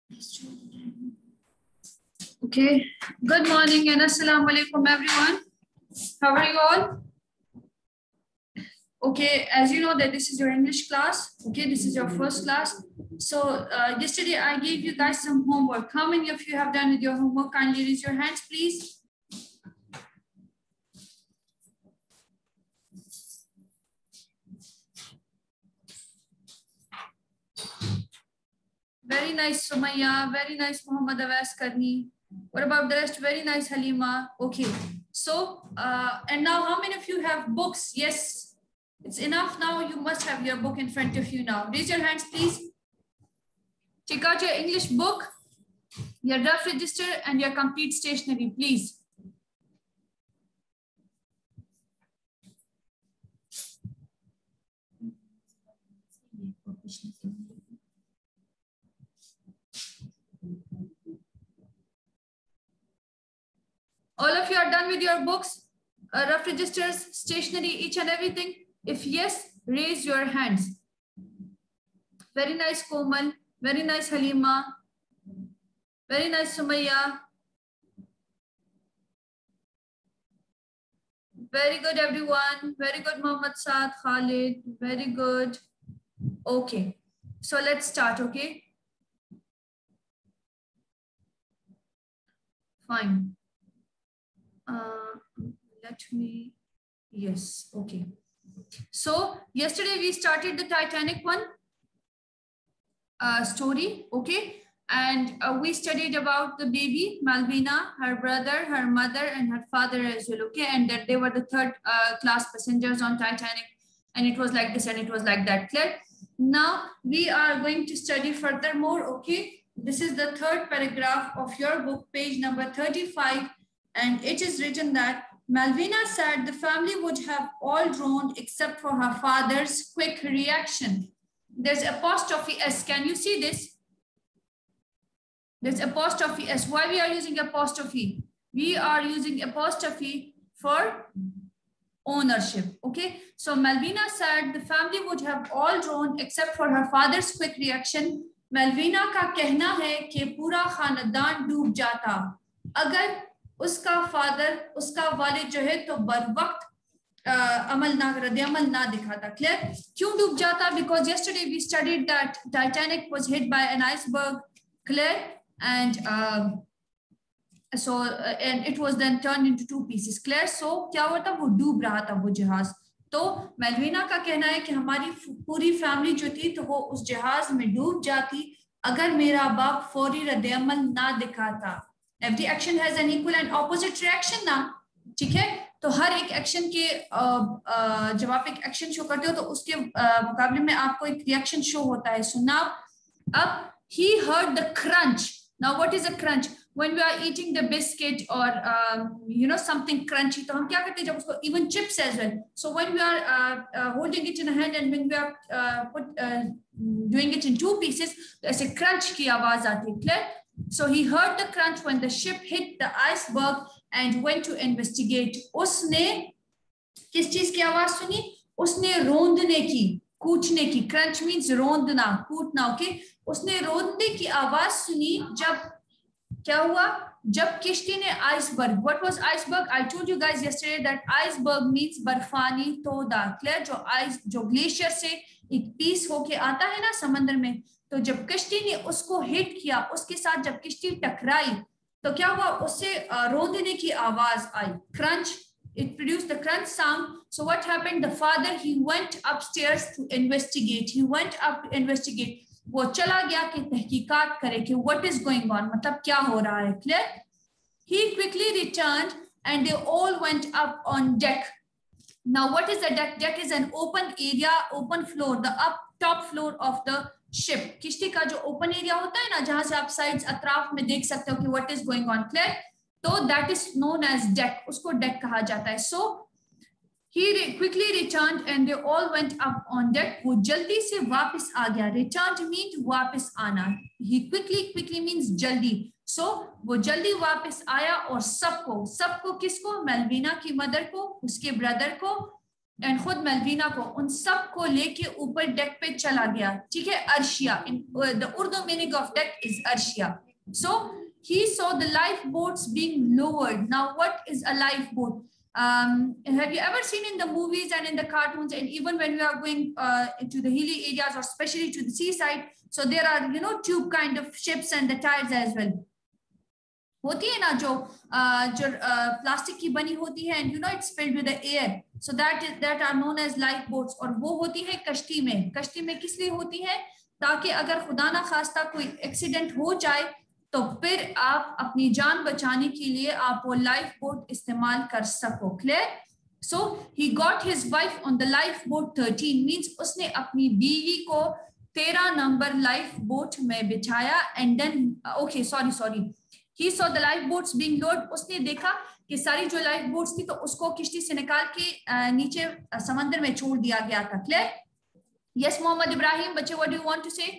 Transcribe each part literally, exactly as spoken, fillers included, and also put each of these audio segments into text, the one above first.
Okay, good morning and assalamu alaikum everyone. How are you all? Okay, as you know that this is your English class. Okay, this is your first class. So uh, yesterday I gave you guys some homework. How many of you have done with your homework? Kindly raise your hands, please. Very nice, Sumaya. Very nice, Muhammad Awais Karni. What about the rest? Very nice, Halima. Okay. So, uh, and now how many of you have books? Yes, it's enough now. You must have your book in front of you now. Raise your hands, please. Take out your English book, your rough register, and your complete stationery, please. All of you are done with your books, uh, rough registers, stationery, each and everything? If yes, raise your hands. Very nice, Komal. Very nice, Halima. Very nice, Sumaya. Very good, everyone. Very good, Mohammad Saad, Khalid. Very good. Okay. So let's start, okay? Fine. Uh, let me, yes, okay. So yesterday we started the Titanic one uh, story, okay? And uh, we studied about the baby, Malvina, her brother, her mother, and her father as well, okay? And that they were the third uh, class passengers on Titanic. And it was like this and it was like that, clear? Now we are going to study furthermore, okay? This is the third paragraph of your book, page number thirty-five. And it is written that Malvina said the family would have all drowned except for her father's quick reaction. There's apostrophe S. Can you see this? There's apostrophe S. Why we are using apostrophe? We are using apostrophe for ownership. Okay. So Malvina said the family would have all drowned except for her father's quick reaction. Malvina का कहना है कि पूरा खानदान डूब जाता अगर उसका फादर उसका वालिद जो है तो बर वक्त अमल ना रद्द अमल ना दिखाता. Clear? क्यों डूब जाता? Because yesterday we studied that Titanic was hit by an iceberg. Clear? And um, so uh, and it was then turned into two pieces. Clear? So क्या हुआ था? वो डूब रहा था वो जहाज. तो मेलविना का कहना है कि हमारी पूरी फैमिली जो थी तो वो उस जहाज में डूब जाती अगर मेरा बाप फौरी रद्द अमल ना दिखाता. Every action has an equal and opposite reaction ना, ठीक है? तो हर एक एक्शन के जब आप एक एक्शन शो करते हो तो उसके मुकाबले में आपको एक रिएक्शन शो होता है. So now, अब he heard the crunch. Now what is a crunch? When we are eating the biscuit or um, you know something crunchy, तो हम क्या करते हैं जब उसको even chips as well. So when we are uh, uh, holding it in a hand and when we are uh, put, uh, doing it in two pieces, ऐसे crunch की आवाज आती है. Clear? So he heard the crunch when the ship hit the iceberg and went to investigate. उसने किस चीज की आवाज सुनी? उसने रोंदने की, कूचने की. Crunch means रोंदना, कूटना. Okay? उसने रोंदने की आवाज सुनी जब क्या हुआ? जब किश्ती ने iceberg. What was iceberg? I told you guys yesterday that iceberg means बर्फानी तोदा. Clear? जो ice जो ग्लेशियर से एक पीस होके आता है ना समंदर में, तो जब किश्ती ने उसको हिट किया, उसके साथ जब किश्ती टकराई तो क्या हुआ? उससे रोंदने की आवाज आई. Crunch. It produced the crunch sound. So what happened? The father, he went upstairs to investigate. He went up to investigate. वो चला गया कि तहकीकात करे कि what is going on, मतलब क्या हो रहा है. Clear? He quickly returned and they all went up on deck. Now what is a deck? Deck is an open area, open floor, the up top floor of the ship. किश्ती का जो open area होता है ना, जहां से आप sides अतराफ में देख सकते हो कि what is going on. Clear? तो that is known as deck. उसको deck कहा जाता है. So he quickly returned and they all went up on deck. वो जल्दी से वापस आ गया. Returned means वापस आना. He quickly quickly means जल्दी. So वो जल्दी वापस आया और सबको सबको किसको? मेलविना की मदर को, उसके ब्रदर को एंड खुद मेलवीना को, उन सब को लेके ऊपर डेक पे चला गया, ठीक है, अर्शिया, in the Urdu meaning of deck is अर्शिया. So he saw the lifeboats being lowered. Now what is a lifeboat? Um, have you ever seen in the movies and in the cartoons, and even when we are going uh, to the hilly areas or especially to the seaside, so there are, you know, tube kind of ships and the tires as well. होती है ना जो uh, जो plastic uh, की बनी होती है, and you know it's filled with the air, so that is that are known as lifeboats. और वो होती है कश्ती में. कश्ती में किस लिए होती है? ताकि अगर खुदा ना खास्ता कोई एक्सीडेंट हो जाए तो फिर आप अपनी जान बचाने के लिए आप वो लाइफ बोट इस्तेमाल कर सको. Clear? So he got his wife on the lifeboat thirteen, means उसने अपनी बीवी को तेरह नंबर लाइफ बोट में बिठाया. And then okay sorry sorry he saw the lifeboats being load. उसने देखा कि सारी जो लाइफ बोट्स थी तो उसको किश्ती से निकाल के नीचे समंदर में छोड़ दिया गया था. क्लियर? यस मोहम्मद इब्राहिम, बच्चे what do you want to say?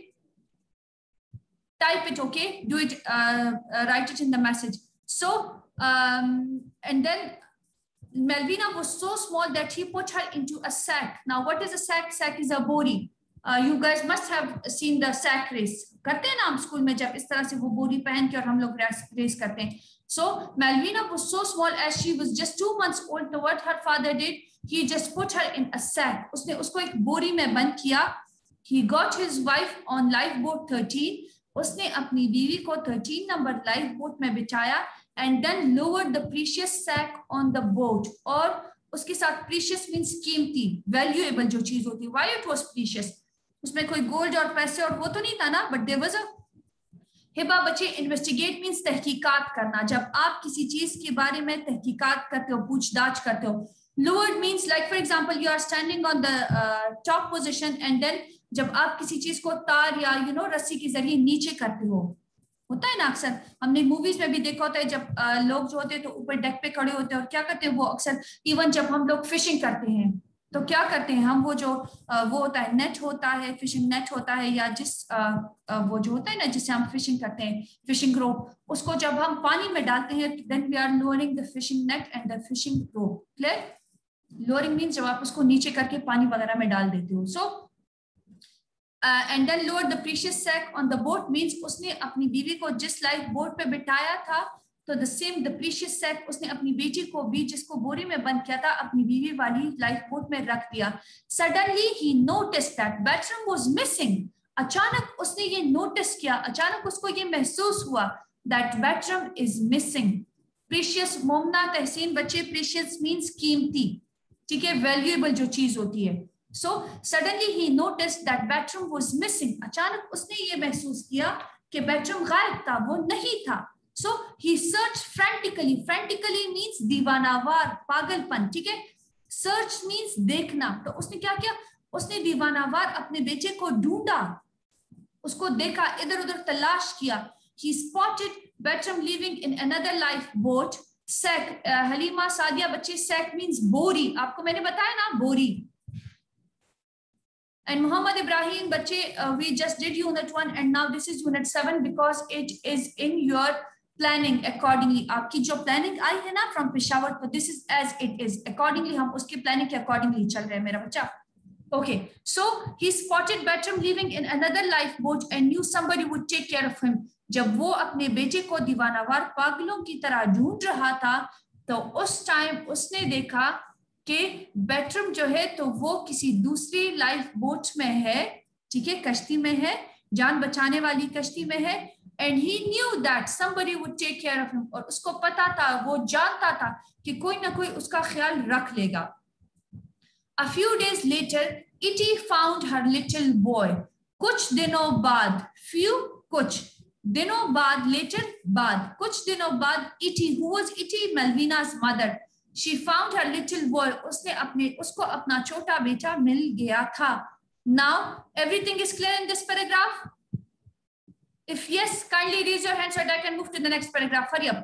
Type it, okay? Do it, uh, uh, write it in the message. So, um, and then Melvina was so small that he put her into a sack. Now, what is a sack? Sack is a bori. Uh, you guys must have seen the sack race. करते हैं ना हम school में जब इस तरह से वो बोरी पहन के और हम लोग रेस करते हैं. So, Melvina was so small as she was just two months old. So what her father did, he just put her in a sack. उसने उसको एक बोरी में बंद किया. He got his wife on lifeboat thirteen. उसने अपनी बीवी को थर्टीन नंबर लाइफ बोट में बिठाया. And then lowered the precious sack on the boat. और उसके साथ प्रीशियस मींस कीमती, वैल्यूएबल जो चीज होती है. Why it was precious? उसमें कोई गोल्ड और पैसे और वो तो नहीं था ना, बट देयर वाज अ हिबा. बच्चे, इन्वेस्टिगेट मींस तहकीकात करना. जब आप किसी चीज के बारे में तहकीकात करते हो, पूछताछ करते हो. Lowered means like for example you are standing on the top position and then जब आप किसी चीज को तार या यू नो रस्सी के जरिए नीचे करते हो, होता है ना अक्सर, हमने मूवीज में भी देखा होता है जब आ, लोग जो होते हैं तो ऊपर डेक पे खड़े होते हैं और क्या करते हैं वो अक्सर. इवन जब हम लोग फिशिंग करते हैं तो क्या करते हैं हम, वो जो आ, वो होता है नेट होता है, फिशिंग नेट होता है, या जिस आ, आ, वो जो होता है ना जिससे हम फिशिंग करते हैं, फिशिंग रोप, उसको जब हम पानी में डालते हैं then we are lowering the fishing net and the fishing rope. Clear? Lowering means जब आप उसको नीचे करके पानी वगैरह में डाल देते हो. So and then lower the precious sack on the boat means उसने अपनी बीवी को जिस लाइफ बोट पे बिठाया था तो the same the precious sack उसने अपनी बेटी को भी जिसको बोरी में बंद किया था अपनी बीवी वाली लाइफ बोट में रख दिया. Suddenly he noticed that Bertram was missing. अचानक उसने ये नोटिस किया, अचानक उसको ये महसूस हुआ that Bertram is missing. Precious Momna Tahseen बच्चे, प्रीशियस मींस कीमती, ठीक है, वैल्यूएबल जो चीज होती है. So suddenly he noticed that Bertram was missing. अचानक उसने ये महसूस किया कि बैटरम गायब था, वो नहीं था. So he searched frantically. Frantically means दीवानावार, पागलपन, ठीक है. Search means देखना. तो उसने क्या किया? उसने दीवानावार अपने बेटे को ढूंढा, उसको देखा, इधर उधर तलाश किया. He spotted Bertram living in another lifeboat. Sack, uh, Halima Sadia बच्चे, sack means बोरी. आपको मैंने बताया ना बोरी. And Muhammad Ibrahim, bache, uh, we just did unit one and now this is unit seven because it is in your planning accordingly. आपकी जो planning आई है ना from Peshawar, तो this is as it is. Accordingly हम उसके planning के accordingly चल रहे हैं मेरा बच्चा. Okay, so he spotted Bertram living in another lifeboat and knew somebody would take care of him. जब वो अपने बेटे को दीवानावार पागलों की तरह ढूंढ रहा था तो उस टाइम उसने देखा कि बैटरम जो है तो वो किसी दूसरी लाइफ बोट में है, ठीक है, कश्ती में है, जान बचाने वाली कश्ती में है. And he knew that somebody would take care of him. और उसको पता था, वो जानता था कि कोई ना कोई उसका ख्याल रख लेगा. A few days later, Itty found her little boy. कुछ दिनों बाद, few कुछ दिनों बाद, later बाद, कुछ दिनों बाद Itty, who was Itty? Melvina's mother. She found her little boy. उसने अपने उसको अपना छोटा बेटा मिल गया था. Now everything is clear in this paragraph? If yes, kindly raise your hand so that I can move to the next paragraph. Hurry up.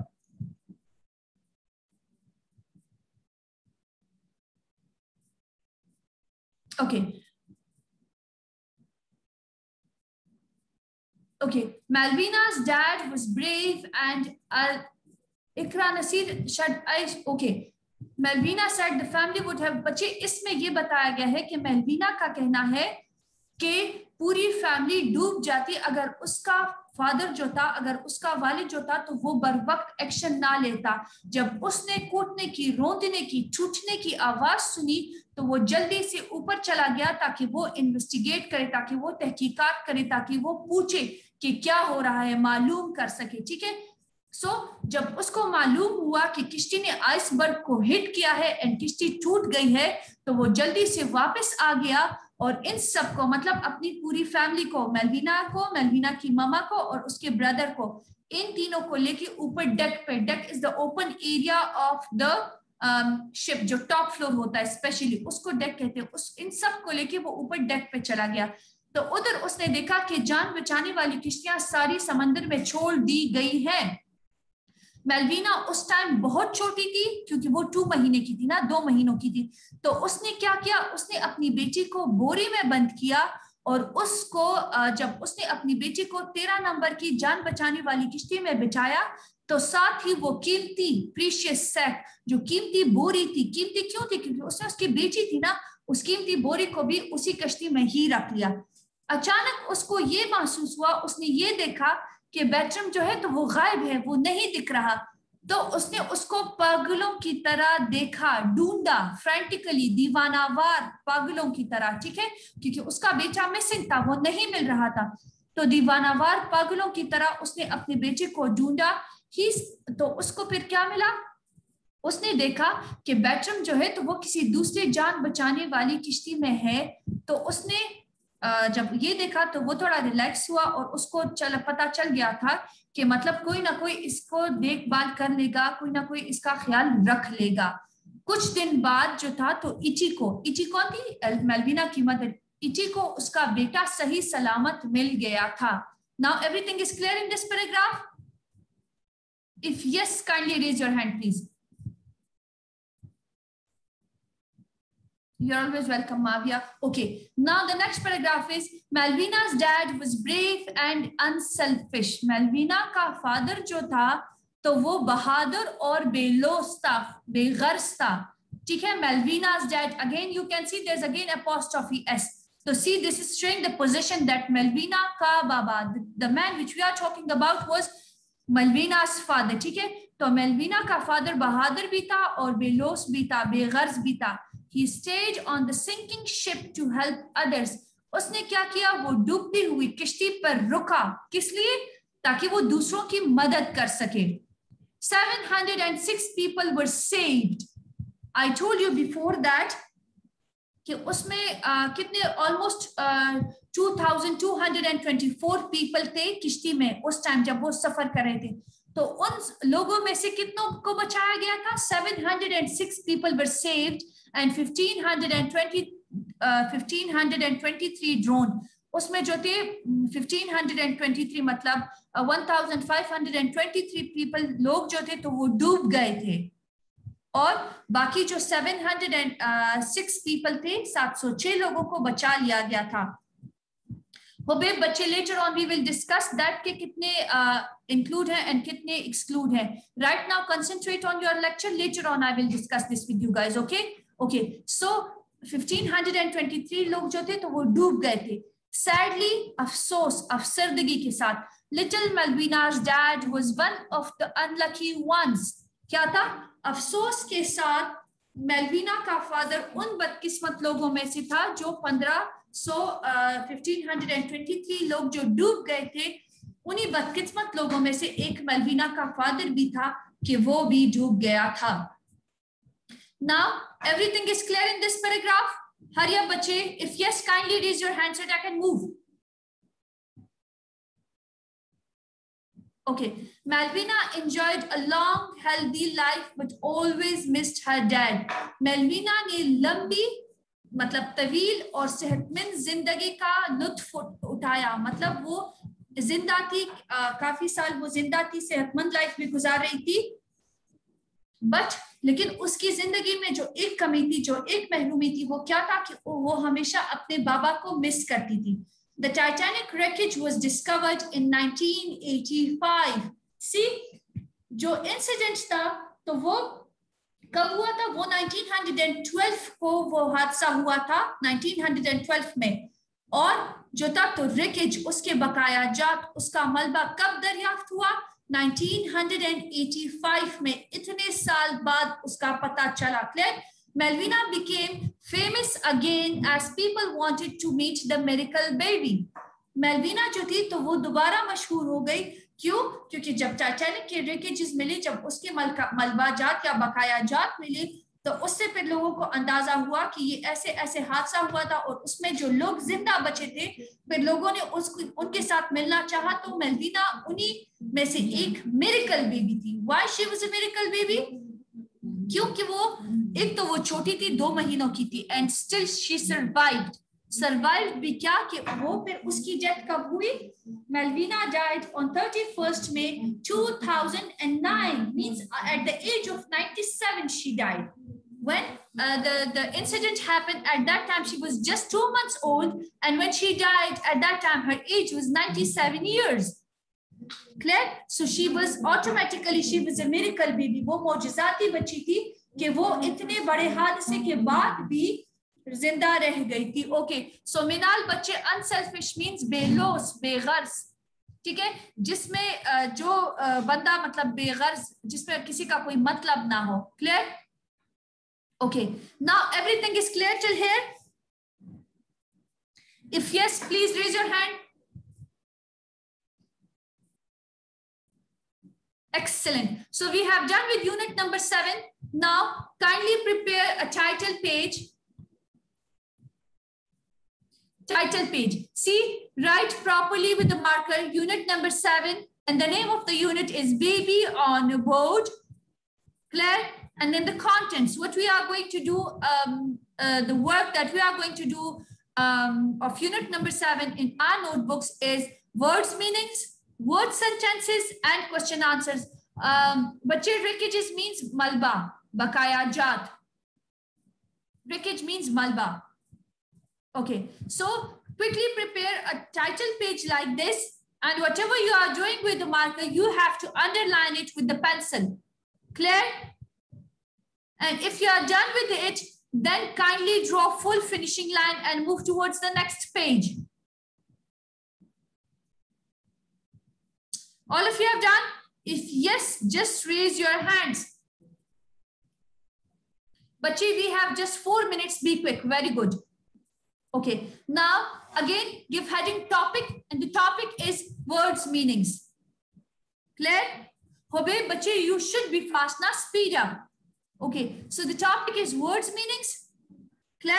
Okay. Okay. Malvina's dad was brave and uh, Ikra Nasir shut eyes. Okay. Malvina said the family would have, बच्चे इसमें ये बताया गया है कि मेलवीना का कहना है कि पूरी फैमिली डूब जाती अगर उसका फादर जो था, अगर उसका वालिद जो था, तो वो बर वक्त एक्शन ना लेता। जब उसने कूटने की, रोंदने की, टूटने की आवाज सुनी तो वो जल्दी से ऊपर चला गया ताकि वो इन्वेस्टिगेट करे, ताकि वो तहकीकात करे, ताकि वो पूछे कि क्या हो रहा है, मालूम कर सके। ठीक है, सो so, जब उसको मालूम हुआ कि किश्ती ने आइसबर्ग को हिट किया है एंड किश्ती टूट गई है, तो वो जल्दी से वापस आ गया और इन सबको, मतलब अपनी पूरी फैमिली को, मेलवीना को, मेलवीना की मामा को और उसके ब्रदर को, इन तीनों को लेके ऊपर डेक पे, deck is the open area of the ship, जो टॉप फ्लोर होता है स्पेशली, उसको डेक कहते हैं। उस इन सब को लेके वो ऊपर डेक पे चला गया। तो उधर उसने देखा कि जान बचाने वाली किश्तियां सारी समंदर में छोड़ दी गई हैं। मेलवीना उस टाइम बहुत छोटी थी क्योंकि वो टू महीने की थी ना, दो महीनों की थी। तो उसने क्या किया, उसने अपनी बेटी को बोरी में बंद किया और उसको, जब उसने अपनी बेटी को तेरह नंबर की जान बचाने वाली किश्ती में बिठाया, तो साथ ही वो कीमती प्रीशियस सेट, जो कीमती बोरी थी, कीमती क्यों थी, क्योंकि उसने, उसकी बेटी थी ना, उस कीमती बोरी को भी उसी कश्ती में ही रख लिया। अचानक उसको ये महसूस हुआ, उसने ये देखा कि बैटरम जो है तो वो गायब है, वो नहीं दिख रहा। तो उसने उसको पागलों की तरह देखा, ढूंढा, फ्रैंटिकली, दीवानावार पागलों की तरह। ठीक है, क्योंकि उसका बेटा मिसिंग था, वो नहीं मिल रहा था। तो दीवानावार पागलों की तरह उसने अपने बेटे को ढूंढा ही। तो उसको फिर क्या मिला, उसने देखा कि बैटरम जो है तो वो किसी दूसरे जान बचाने वाली किश्ती में है। तो उसने जब ये देखा तो वो थोड़ा रिलैक्स हुआ और उसको चल पता चल गया था कि मतलब कोई ना कोई इसको देखभाल कर लेगा, कोई ना कोई इसका ख्याल रख लेगा। कुछ दिन बाद जो था तो इची को, इची कौन थी, मेलवीना की मदर, इची को उसका बेटा सही सलामत मिल गया था। Now everything is clear in this paragraph? If yes, kindly raise your hand please. You're always welcome, Mavia. Okay, now the next paragraph is Malvina's dad was brave and unselfish. Malvina का father जो था तो वो बहादुर और bellows था, बेगर्ज था। ठीक है, Malvina's dad, again you can see there's again apostrophe s. So see, this is showing the position that Malvina का बाबा, the, the man which we are talking about was Malvina's father. ठीक है, तो Malvina का father बहादुर भी था और bellows भी था, बेगर्ज भी था। He stayed on the sinking ship to help others. उसने क्या किया, वो डूबती हुई किश्ती पर रुका, किस लिए, ताकि वो दूसरों की मदद कर सके। seven hundred six people were saved. I told you before that कि उसमें uh, कितने almost uh, two thousand two hundred twenty-four people थे किश्ती में उस टाइम जब वो सफर कर रहे थे। तो उन लोगों में से कितनों को बचाया गया था, seven hundred six people were saved and fifteen twenty, uh, fifteen twenty-three drone, उसमें जो थे fifteen twenty-three मतलब uh, one thousand five hundred twenty-three people लोग जो थे तो वो डूब गए थे, और बाकी जो seven hundred six people थे, सात सौ छह लोगों को बचा लिया गया था। वो बे बच्चे later on we will discuss that के कितने uh, include हैं and कितने exclude हैं। Right now concentrate on your lecture, later on I will discuss this with you guys, okay? Okay, so fifteen twenty-three लोग जो थे तो वो डूब गए थे। Sadly, अफसोस, अफसरदगी के साथ, little Malvina's dad was one of the unlucky ones. क्या था, अफसोस के साथ मेलवीना का फादर उन बदकिस्मत लोगों में से था जो पंद्रह सौ fifteen twenty-three लोग जो डूब गए थे, उन्हीं बदकिस्मत लोगों में से एक मेलवीना का फादर भी था कि वो भी डूब गया था। Now everything is clear in this paragraph? Hurry up बच्चे, if yes, kindly raise your hand so that I can move. Okay, Malvina enjoyed a long, healthy life, but always missed her dad. Malvina ने लंबी, मतलब तवील और सेहतमंद जिंदगी का लुत्फ उठाया। मतलब वो जिंदा थी, आ, काफी साल वो जिंदा थी, सेहतमंद लाइफ भी गुजार रही थी, बट लेकिन उसकी जिंदगी में जो एक कमी थी, जो एक महरूमी थी, वो क्या था कि वो हमेशा अपने बाबा को मिस करती थी। The Titanic wreckage was discovered in nineteen eighty-five. See, जो इंसिडेंट था तो वो कब हुआ था वो? नाइनटीन ट्वेल्व को वो हादसा हुआ था, नाइनटीन ट्वेल्व में। और जो था तो रिकेज, उसके बकाया जात, उसका मलबा कब दरियाफ्त हुआ? नाइनटीन एटी फाइव में, इतने साल बाद उसका पता चला। Clear? Malvina became famous again as people wanted to meet the miracle baby. Malvina जो थी तो वो दोबारा मशहूर हो गई। क्यों? क्योंकि जब टाइटैनिक के रिकेजेस मिले, जब उसके मलबा जात या बकाया जात मिले, तो उससे फिर लोगों को अंदाजा हुआ कि ये ऐसे ऐसे हादसा हुआ था और उसमें जो लोग जिंदा बचे थे, फिर लोगों ने उसको उनके साथ मिलना चाहा। तो मेल्विना उन्हीं में से एक मिरेकल बेबी थी। Why she was a miracle baby? क्योंकि वो एक तो वो छोटी थी, दो महीनों की थी, and still she survived. Survived भी क्या कि वो फिर उसकी डेथ कब हुई? Malvina died on thirty-first May two thousand nine, means at the age of ninety-seven she died. When uh, the, the incident happened, at that time she was just two months old, and when she died, at that time her age was ninety-seven years. Clear? So she was automatically, she was a miracle baby. वो मौजज़ाती बच्ची थी कि वो इतने बड़े हादसे के बाद भी जिंदा रह गई थी। ओके, सो मिनाल बच्चे, अनसेल्फिश मींस बेलोस, बेगर्ज, ठीक है, जिसमें जो बंदा मतलब बेगर्ज, जिसमें किसी का कोई मतलब ना हो। Clear? Okay, now everything is clear till here? If yes, please raise your hand. Excellent. So we have done with unit number seven. Now kindly prepare a title page. Title page. See, write properly with the marker unit number seven, and the name of the unit is Baby on Board. Clear? And then the contents. What we are going to do, um, uh, the work that we are going to do um, of unit number seven in our notebooks is words, meanings, word sentences, and question answers. Um, bache, rickages means malba, bakaya jat. Rickage means malba. Okay, so quickly prepare a title page like this, and whatever you are doing with the marker, you have to underline it with the pencil. Clear? And if you are done with it, then kindly draw full finishing line and move towards the next page. All of you have done? If yes, just raise your hands. Bachi, we have just four minutes. Be quick. Very good. Okay. Now, again, give heading topic, and the topic is words, meanings. Clear? Hobe, Bachi, you should be fast. Now, speed up. Okay. So the topic is words, meanings. Clear?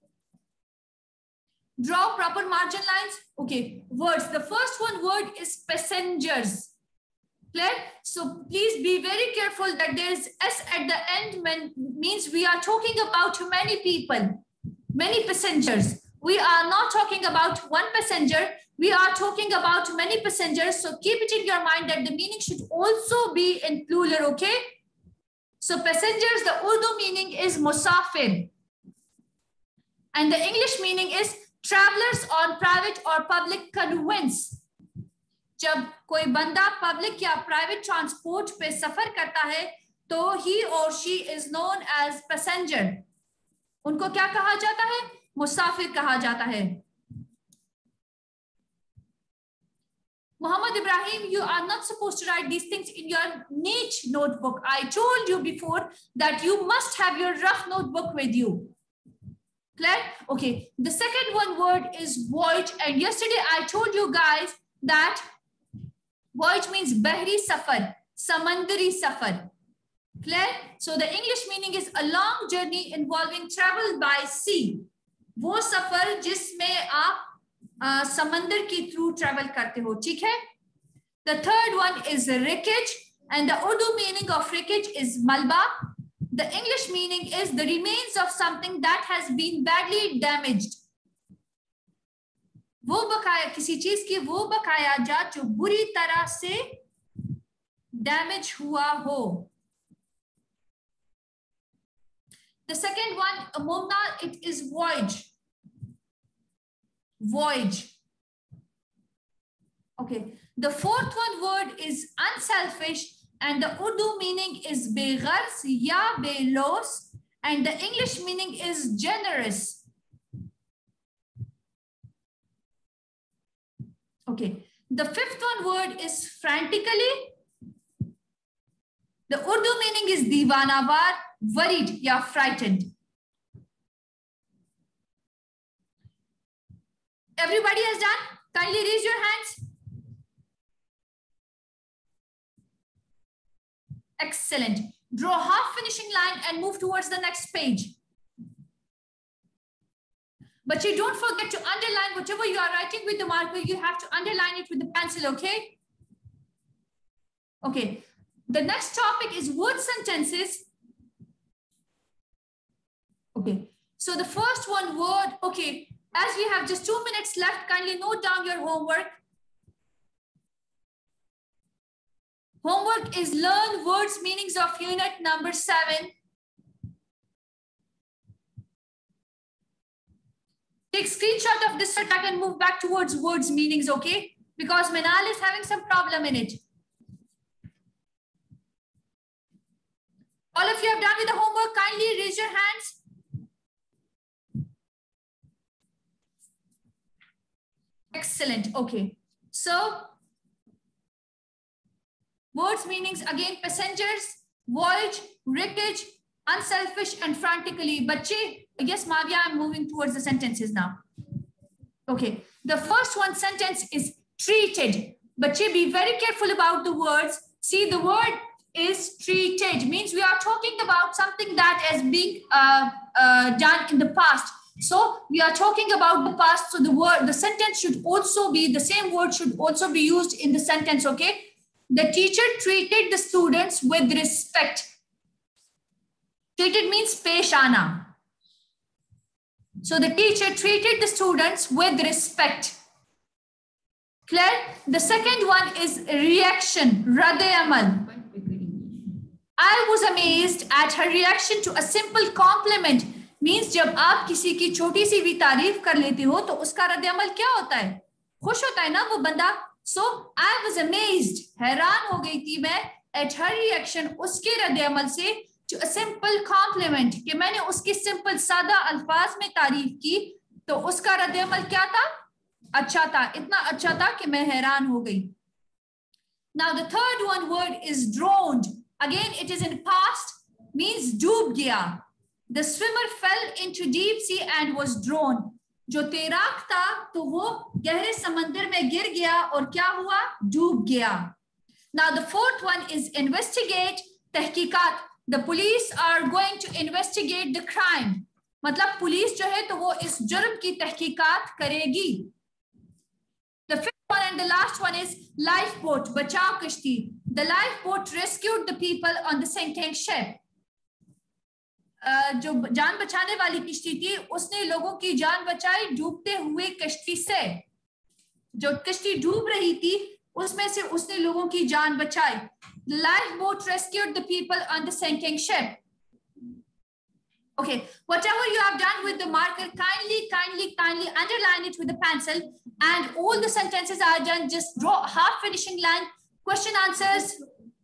Draw proper margin lines. Okay, words. The first one word is passengers. Clear? So please be very careful that there is S at the end, when, means we are talking about many people, many passengers. We are not talking about one passenger. We are talking about many passengers. So keep it in your mind that the meaning should also be in plural, okay? So passengers, the Urdu meaning is musafir. And the English meaning is travelers on private or public conveyance. जब कोई बंदा public या private transport पे सफर करता है तो he or she is known as passenger. उनको क्या कहा जाता है? मुसाफिर कहा जाता है। Muhammad Ibrahim, you are not supposed to write these things in your neat notebook. I told you before that you must have your rough notebook with you. Clear? Okay. The second one word is voyage, and yesterday I told you guys that voyage means bahri safar, samandari safar. Clear? So the English meaning is a long journey involving travel by sea. वो सफर जिसमें आप uh, समंदर की through travel करते हो, ठीक है? The third one is wreckage, and the Urdu meaning of wreckage is malba. The English meaning is the remains of something that has been badly damaged. वो बकाया, किसी चीज की वो बकाया जात जो बुरी तरह से डैमेज हुआ हो। The second one, Momna, it is voyage. Voyage. Okay. The fourth one word is unselfish, and the Urdu meaning is begharz ya belos, and the English meaning is generous. Okay, the fifth one word is frantically. The Urdu meaning is divanavar, worried ya frightened. Everybody has done? Kindly raise your hands. Excellent. Draw half finishing line and move towards the next page. But you don't forget to underline whatever you are writing with the marker. You have to underline it with the pencil, okay? Okay. The next topic is word sentences. Okay. So the first one word, okay. As we have just two minutes left, kindly note down your homework. Homework is learn words meanings of unit number seven. Take screenshot of this so I can move back towards words meanings, okay? Because Manal is having some problem in it. All of you have done with the homework, kindly raise your hands. Excellent, okay. So, words meanings again, passengers, voyage, wreckage, unselfish and frantically. Bache, yes, Mavia, I'm moving towards the sentences now. Okay, the first one sentence is treated. Bache, be very careful about the words. See, the word is treated, means we are talking about something that is being uh, uh, done in the past. So we are talking about the past. So the word, the sentence should also be, the same word should also be used in the sentence, okay? The teacher treated the students with respect. Treated means pesh aana. So the teacher treated the students with respect. Clear? The second one is reaction, rad-e-amal. I was amazed at her reaction to a simple compliment. Means जब आप किसी की छोटी सी भी तारीफ कर लेते हो तो उसका रद्द-ए-अमल क्या होता है? खुश होता है ना वो बंदा. So I was amazed. हैरान हो गई थी मैं at her reaction, उसके रद्द-ए-अमल से to a simple compliment, कि मैंने उसकी simple सादा अल्फाज में तारीफ की तो उसका रद्द-ए-अमल क्या था? अच्छा था. इतना अच्छा था कि मैं हैरान हो गई. Now the third one word is drowned. Again it is in past, means डूब गया. The swimmer fell into deep sea and was drowned. जो तैराक था तो वो गहरे समंदर में गिर गया और क्या हुआ? डूब गया. Now the fourth one is investigate, तहकीकात. The police are going to investigate the crime. मतलब पुलिस जो है तो वो इस जुर्म की तहकीकात करेगी. The fifth one and the last one is lifeboat, बचाव कश्ती. The lifeboat rescued the people on the sinking ship. Uh, जो जान बचाने वाली कश्ती थी उसने लोगों की जान बचाई डूबते हुए कश्ती से. जो कश्ती डूब रही थी उसमें से उसने लोगों की जान बचाई. The lifeboat rescued the people on the sinking ship. Okay, whatever you have done with the marker, kindly, kindly, kindly underline it with the pencil. And all the sentences are done. Just draw half finishing line. Question answers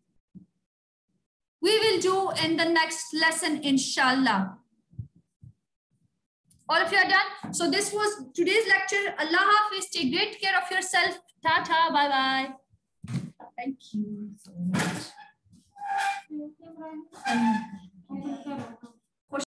we will do in the next lesson, inshallah. All of you are done. So this was today's lecture. Allah Hafiz. Take great care of yourself. Tata. Bye bye. Thank you so much.